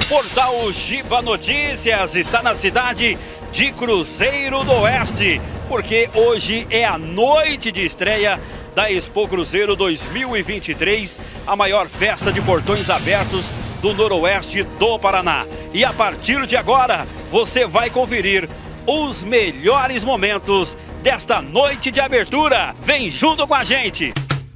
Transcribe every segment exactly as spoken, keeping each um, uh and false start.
Portal Giba Notícias está na cidade de Cruzeiro do Oeste, porque hoje é a noite de estreia da Expo Cruzeiro dois mil e vinte e três, a maior festa de portões abertos do Noroeste do Paraná. E a partir de agora, você vai conferir os melhores momentos desta noite de abertura. Vem junto com a gente!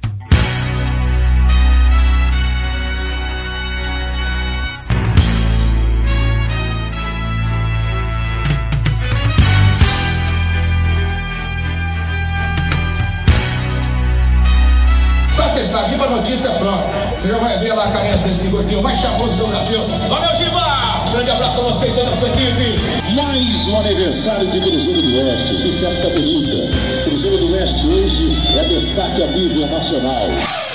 A Giba Notícia é pronta. Você já vai ver lá a cabeça desse gordinho mais chavoso do Brasil. Valeu, Giba! Um grande abraço a você e toda a sua equipe. Mais um aniversário de Cruzeiro do Oeste. Que festa bonita. Cruzeiro do Oeste hoje é destaque a nível nacional.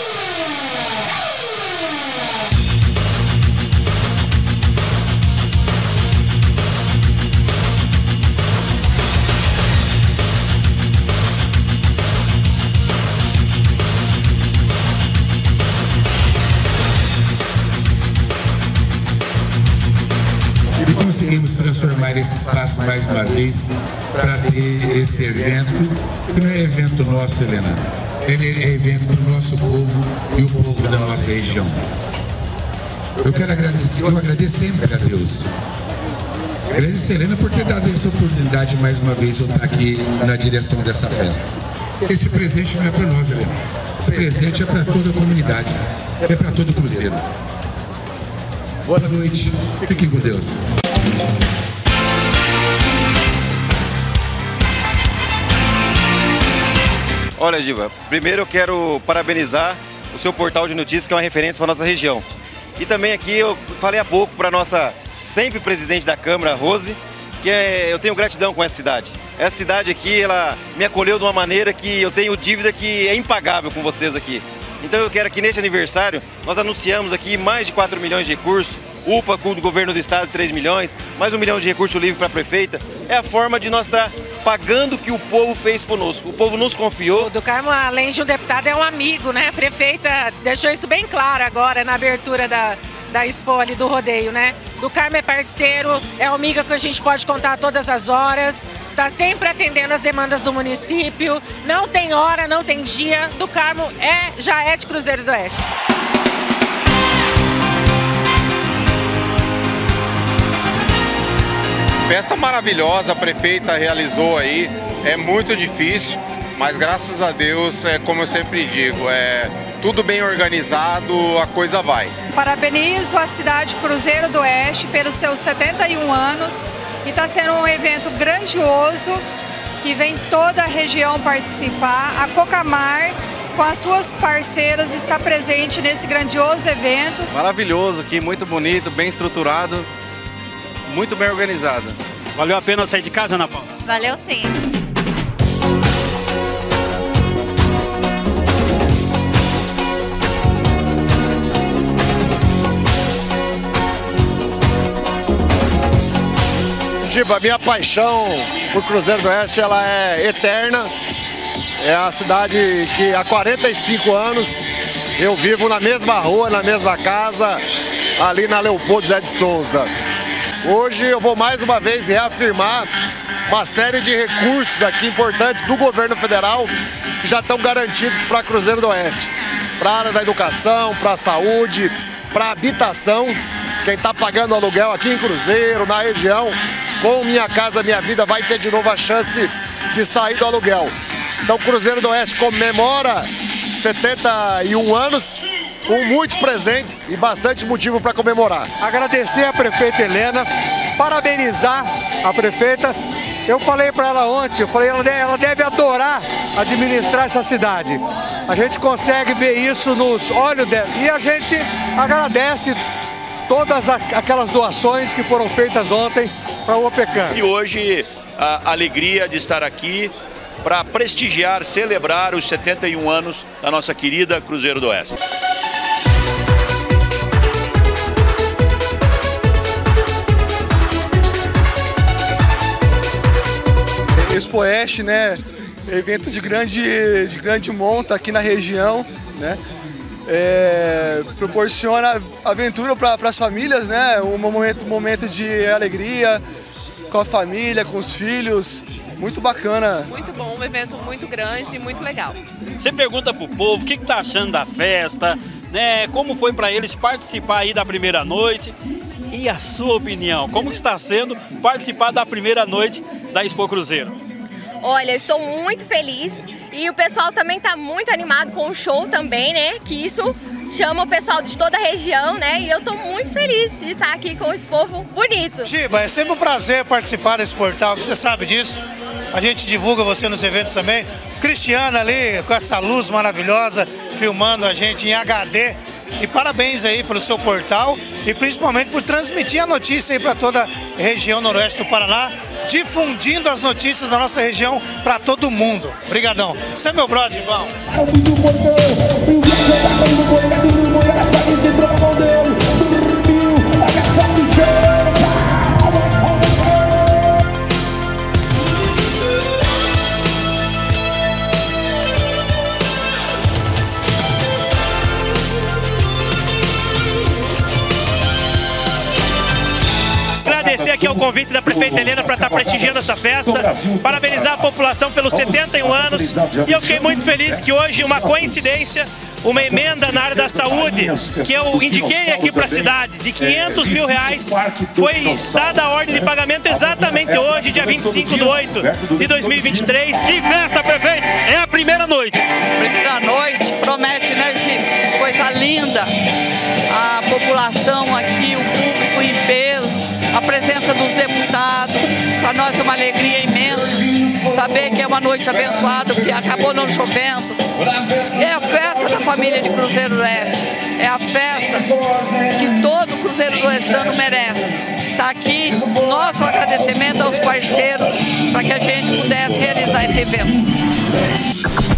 Conseguimos transformar esse espaço mais uma vez para ter esse evento, que não é evento nosso, Helena, ele é evento do nosso povo e o povo da nossa região. Eu quero agradecer, eu agradeço sempre a Deus. Agradeço a Helena por ter dado essa oportunidade mais uma vez eu estar aqui na direção dessa festa. Esse presente não é para nós, Helena. Esse presente é para toda a comunidade, é para todo o Cruzeiro. Boa noite, fiquem com Deus. Olha, Giba, primeiro eu quero parabenizar o seu portal de notícias, que é uma referência para a nossa região. E também aqui eu falei há pouco para a nossa sempre presidente da Câmara, Rose, que é, eu tenho gratidão com essa cidade. Essa cidade aqui, ela me acolheu de uma maneira que eu tenho dívida que é impagável com vocês aqui. Então eu quero que neste aniversário nós anunciamos aqui mais de quatro milhões de recursos, U P A com o governo do estado três milhões, mais um milhão de recurso livre para a prefeita. É a forma de nós estar pagando o que o povo fez conosco. O povo nos confiou. O do Carmo, além de um deputado, é um amigo, né? A prefeita deixou isso bem claro agora na abertura da, da Expo ali do rodeio, né? Do Carmo é parceiro, é amigo que a gente pode contar todas as horas, tá sempre atendendo as demandas do município, não tem hora, não tem dia. Do Carmo é, já é de Cruzeiro do Oeste. Festa maravilhosa, a prefeita realizou aí, é muito difícil, mas graças a Deus, é como eu sempre digo, é tudo bem organizado, a coisa vai. Parabenizo a cidade Cruzeiro do Oeste pelos seus setenta e um anos e está sendo um evento grandioso que vem toda a região participar. A Cocamar, com as suas parceiras, está presente nesse grandioso evento. Maravilhoso aqui, muito bonito, bem estruturado. Muito bem organizado. Valeu a pena sair de casa, Ana Paula? Valeu sim. Giba, a minha paixão por Cruzeiro do Oeste, ela é eterna. É a cidade que há quarenta e cinco anos eu vivo na mesma rua, na mesma casa, ali na Leopoldo Zé de Souza. Hoje eu vou mais uma vez reafirmar uma série de recursos aqui importantes do governo federal que já estão garantidos para Cruzeiro do Oeste. Para a área da educação, para a saúde, para a habitação. Quem está pagando aluguel aqui em Cruzeiro, na região, com Minha Casa Minha Vida, vai ter de novo a chance de sair do aluguel. Então Cruzeiro do Oeste comemora setenta e um anos, com muitos presentes e bastante motivo para comemorar. Agradecer a prefeita Helena, parabenizar a prefeita. Eu falei para ela ontem, eu falei, ela deve, ela deve adorar administrar essa cidade. A gente consegue ver isso nos olhos dela e a gente agradece todas aquelas doações que foram feitas ontem para o OPECAM. E hoje a alegria de estar aqui para prestigiar, celebrar os setenta e um anos da nossa querida Cruzeiro do Oeste. Expo Oeste, né? Evento de grande, de grande monta aqui na região, né? é, proporciona aventura para as famílias, né? Um momento, um momento de alegria com a família, com os filhos. Muito bacana. Muito bom, um evento muito grande e muito legal. Você pergunta pro povo o que, que tá achando da festa, né? Como foi para eles participar aí da primeira noite? E a sua opinião, como está sendo participar da primeira noite da Expo Cruzeiro? Olha, eu estou muito feliz e o pessoal também está muito animado com o show também, né? Que isso chama o pessoal de toda a região, né? E eu estou muito feliz de estar aqui com esse povo bonito. Giba, é sempre um prazer participar desse portal, que você sabe disso. A gente divulga você nos eventos também. Cristiana ali, com essa luz maravilhosa, filmando a gente em H D. E parabéns aí pelo seu portal e principalmente por transmitir a notícia aí para toda a região noroeste do Paraná, difundindo as notícias da nossa região para todo mundo. Obrigadão. Você é meu brother, irmão. Agradecer aqui ao convite da prefeita Helena para estar prestigiando essa festa, parabenizar a população pelos setenta e um anos e eu fiquei muito feliz que hoje, uma coincidência, uma emenda na área da saúde que eu indiquei aqui para a cidade de quinhentos mil reais foi dada a ordem de pagamento exatamente hoje, dia vinte e cinco de oito de dois mil e vinte e três. Que festa, prefeito! É a primeira noite. Primeira noite, promete, né, Gi? Coisa linda. A população aqui, o público em peso, a presença dos deputados, para nós é uma alegria imensa saber que é uma noite abençoada, porque acabou não chovendo. É a festa da família de Cruzeiro do Oeste, é a festa que todo Cruzeiro do Oestano merece. Está aqui nosso agradecimento aos parceiros para que a gente pudesse realizar esse evento.